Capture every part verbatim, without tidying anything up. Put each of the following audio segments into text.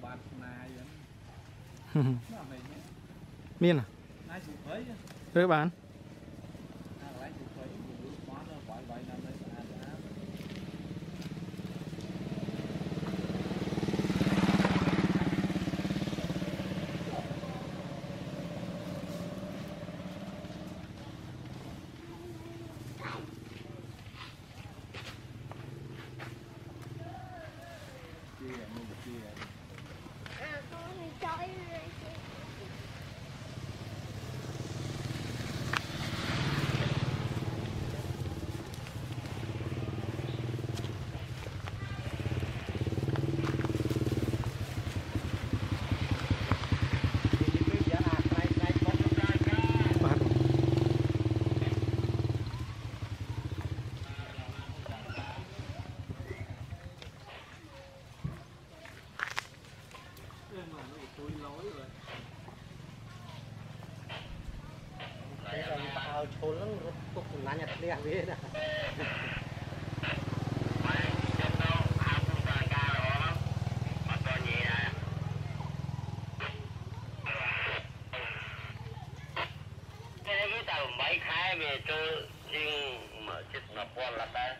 miên à rơi bán Thôi lắm, tục nãy nhặt đèn về nè. Cái tàu máy khai về cho riêng mở chiếc nạp quan là ta.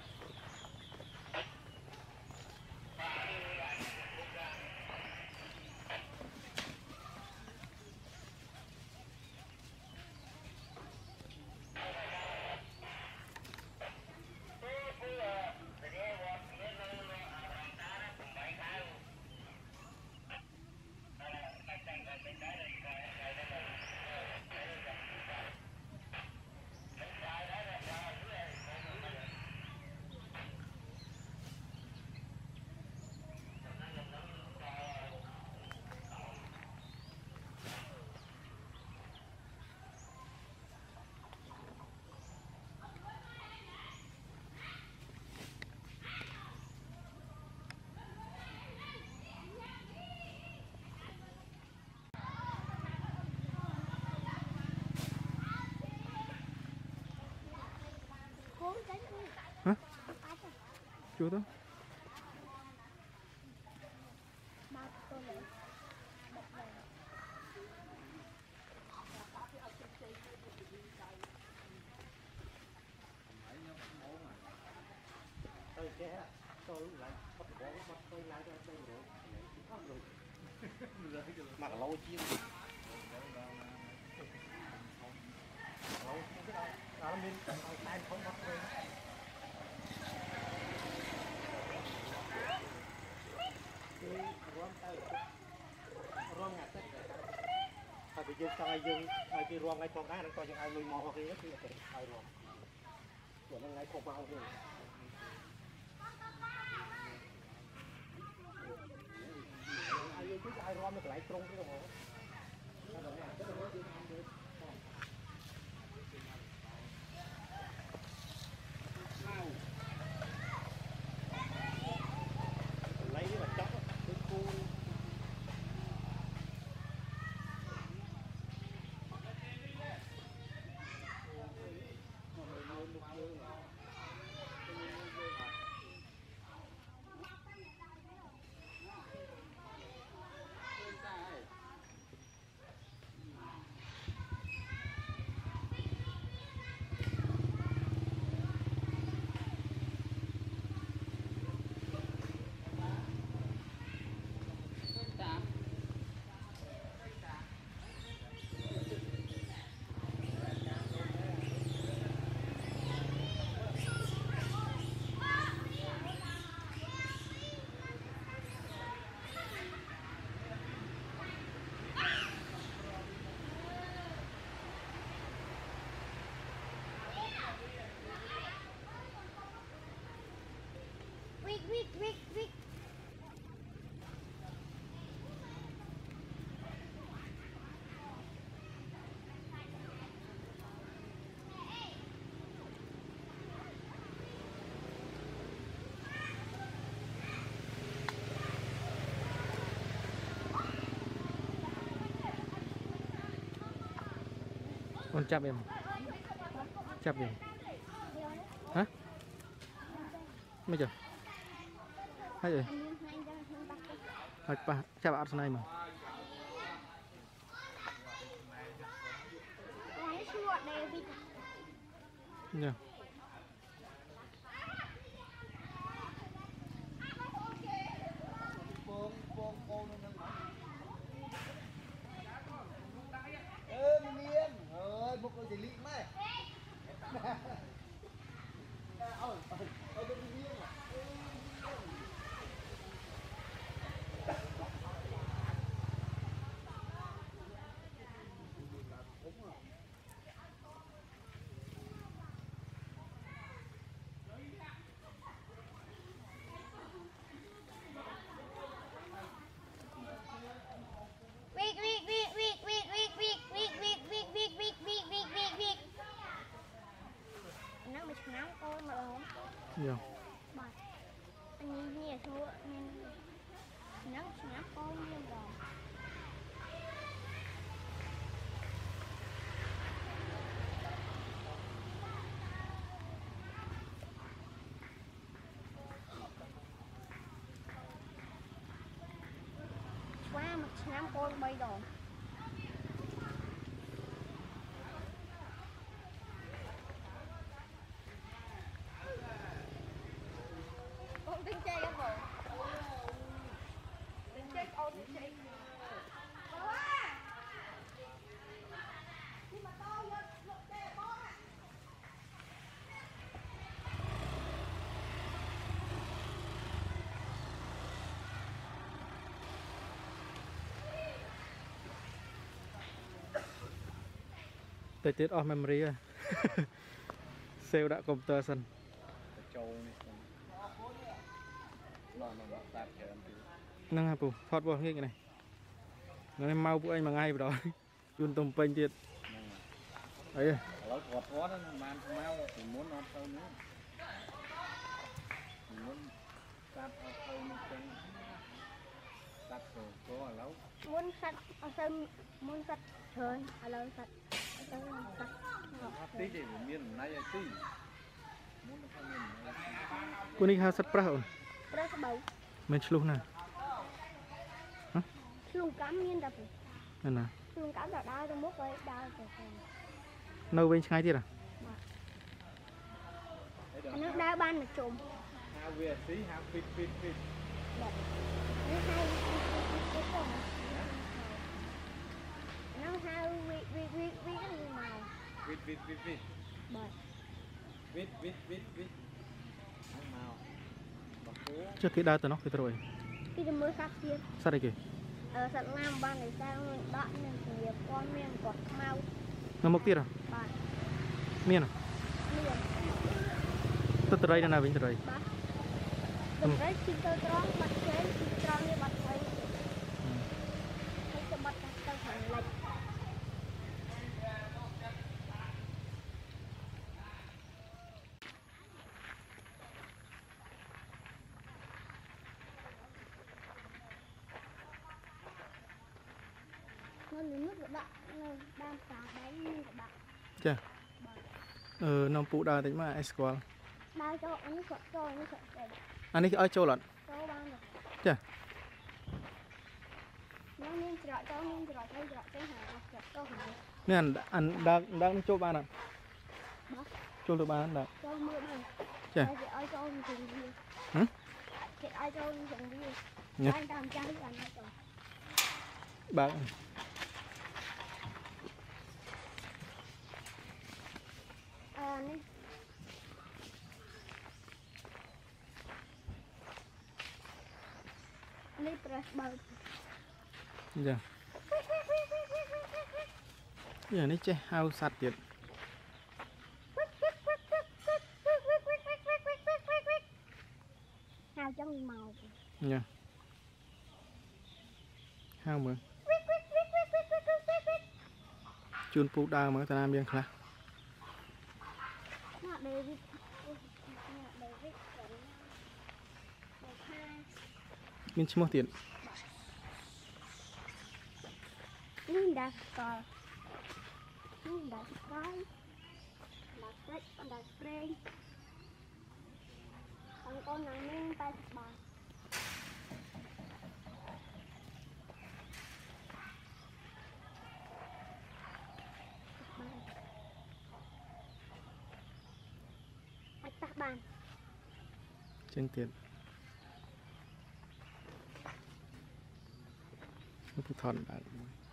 hả chưa đó mặc lâu chiên lâu cái đó đó mình tay không bắt về rong ngặt đấy phải bị dương sai dương ai bị rong ngay con cái nó coi như ai nuôi mò hoặc gì thì ai rong của nó ngay không bao nhiêu ai cứ ai rong nó lại trung cái đồng hồ lấy mà chóc cái cu Wait, wait, wait, wait. con chắp em chắp em hả mấy giờ hai rồi ហើយប៉ះចាប់អត់ស្នៃមក Này xua đây vịt. ញ៉ា Vịt vịt vịt vịt vịt vịt vịt vịt vịt vịt vịt vịt vịt vịt vịt vịt. Nó bị nắm con mà không? ញ៉ា Bật. Anh nhìn nhẹ thôi nên nó nắm con luôn rồi. Quá một nắm con bay rồi. Con tính chơi cái bộ. Tính chơi con tính chơi. Bố à. Nhưng mà to vô lộ chơi bố à. តែទៀតអស់ memory ហ៎ save ដាក់ computer សិនចូលនេះឡងឡងតាប់ច្រើនទីហ្នឹងហើយពូថតរបស់ងាយនេះថ្ងៃមកពួកឯងមួយថ្ងៃបណ្ដោយជូនទំពេញទៀតអីឥឡូវគាត់គាត់ហ្នឹងបានមកពីមុនអត់ទៅនេះពីមុនតាប់អត់ទៅនេះចឹងតាប់ទៅក៏ឥឡូវ Muốn sạch ở sân muốn sạch trời ở lâu sạch ở sân sạch អត់ទីទេមានណៃឲ្យទីមុនទៅមានណៃពួកនេះហៅសិតប្រាស់អូន Rất là bầu មិនឆ្លុះណា luôn cắm nhiên đập ហ្នឹងណា luôn cắm vào đau tôi múc với đau rồi នៅវិញឆ្ងាយទៀតហ៎ nó đau ban mà trùm ហៅវាស៊ីហៅពីតពីតពីត nó hay nó hay vi vi vi vi cái gì màu វិតវិតវិតវិត bật វិតវិតវិតវិតហើយមកបកគោចុះគេដើរទៅនោះគេត្រូវអី khi tôi mới phát hiện សត្វអីគេ ở sạch nam ban này sao đọn nên thì con miên quạt mau នៅមុខទៀតហ៎ bật មានហ៎ miên ទៅត្រីនៅណាវិញត្រី bật đừng đấy khi tôi tròn bật chế khi tròn như bật thấy thấy tôi bật tôi thành lệch nó nước của bạn nó đang phá đáy như của bạn ចាអឺនំពូដើរតិចមកអីស្គាល់ bao cho anh nó sợ cho nó sợ để អានេះគេឲ្យចូលអត់ cho bao rồi ចា nó nên sợ cho nên sợ cho sợ cho hả sợ cho hả នេះអានអានដើរដើរនឹងចូលបានអត់ bác ចូលទៅបានដើរ cho mưa bằng Chà. chị ơi cho mình thường đi Hả? chị ơi cho mình thường đi Nhá. anh làm trái anh cho បើក à nên nên press bờ ចាយ៉ានេះចេះហៅសត្វទៀត hào trong màu ញ៉ាហៅមើលជូនពូដើរមើលតាណាមានខ្លះ nó David nó David hai មានឈ្មោះទៀត Linda Star Linda Star là sách là spray thằng con nàng nên tay bà ban ចឹងទៀតពុទ្ធថនបាទ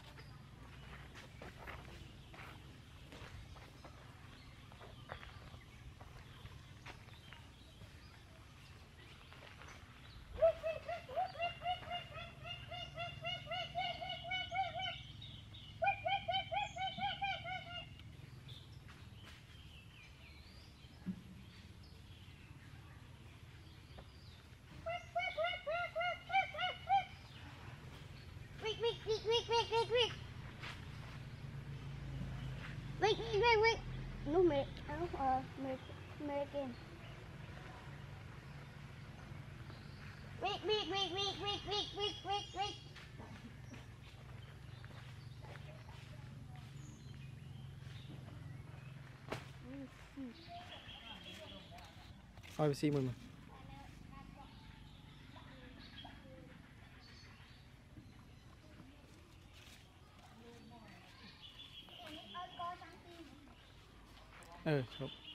Wait, wait, wait, wait, wait, wait, wait. Wait, wait, wait, wait. No, mẹ, áo, ờ, mẹ, mẹ kìa. Wait, wait, wait, wait, wait, wait, wait, wait, wait. Ôi, xi mình mà. Ừ,